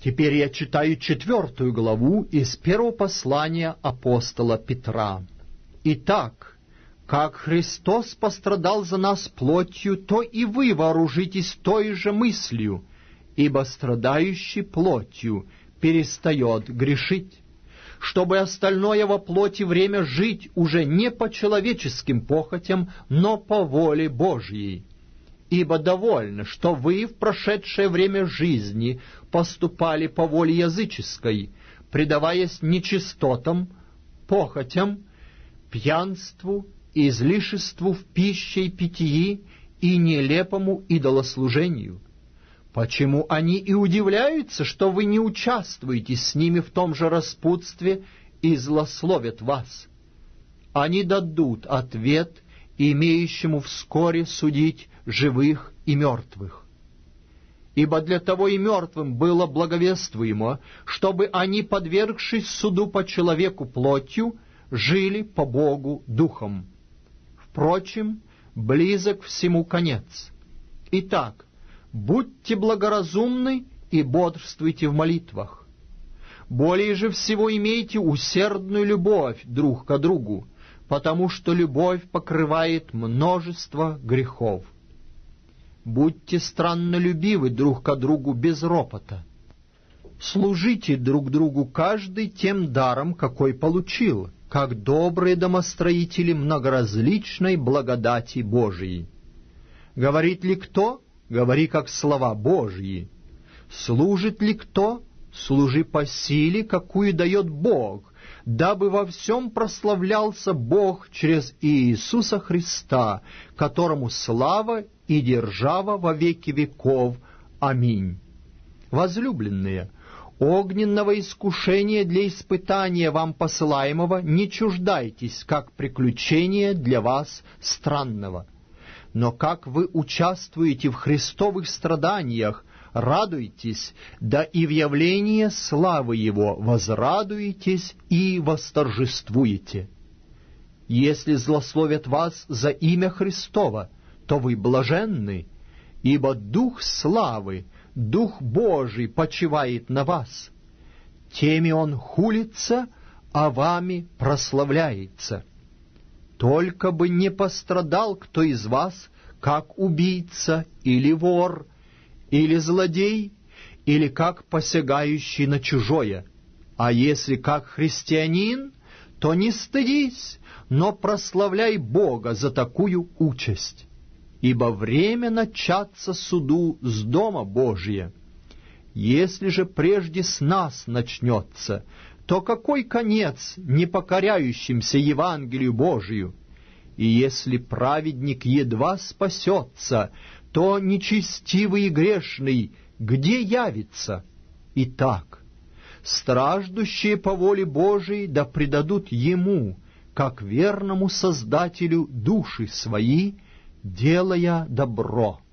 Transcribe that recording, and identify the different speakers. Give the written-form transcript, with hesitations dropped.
Speaker 1: Теперь я читаю 4 главу из первого послания апостола Петра. «Итак, как Христос пострадал за нас плотью, то и вы вооружитесь той же мыслью, ибо страдающий плотью перестает грешить, чтобы остальное во плоти время жить уже не по человеческим похотям, но по воле Божьей. Ибо довольно, что вы в прошедшее время жизни поступали по воле языческой, предаваясь нечистотам, похотям, пьянству, излишеству в пище и питьи и нелепому идолослужению. Почему они и удивляются, что вы не участвуете с ними в том же распутстве и злословят вас? Они дадут ответ, имеющему вскоре судить живых и мертвых. Ибо для того и мертвым было благовествуемо, чтобы они, подвергшись суду по человеку плотью, жили по Богу духом. Впрочем, близок всему конец. Итак, будьте благоразумны и бодрствуйте в молитвах. Более же всего имейте усердную любовь друг к другу, потому что любовь покрывает множество грехов. Будьте страннолюбивы друг к другу без ропота. Служите друг другу каждый тем даром, какой получил, как добрые домостроители многоразличной благодати Божией. Говорит ли кто? Говори, как слова Божьи. Служит ли кто? Служи по силе, какую дает Бог, дабы во всем прославлялся Бог через Иисуса Христа, которому слава и держава во веки веков. Аминь. Возлюбленные, огненного искушения для испытания вам посылаемого не чуждайтесь, как приключения для вас странного. Но как вы участвуете в Христовых страданиях, радуйтесь, да и в явлении славы Его возрадуетесь и восторжествуете. Если злословят вас за имя Христово, то вы блаженны, ибо Дух славы, Дух Божий почивает на вас. Теми Он хулится, а вами прославляется. Только бы не пострадал кто из вас, как убийца или вор, или злодей, или как посягающий на чужое. А если как христианин, то не стыдись, но прославляй Бога за такую участь. Ибо время начаться суду с дома Божия. Если же прежде с нас начнется, то какой конец непокоряющимся Евангелию Божию? И если праведник едва спасется, то нечестивый и грешный где явится? Итак, страждущие по воле Божией да предадут Ему, как верному Создателю, души свои, делая добро.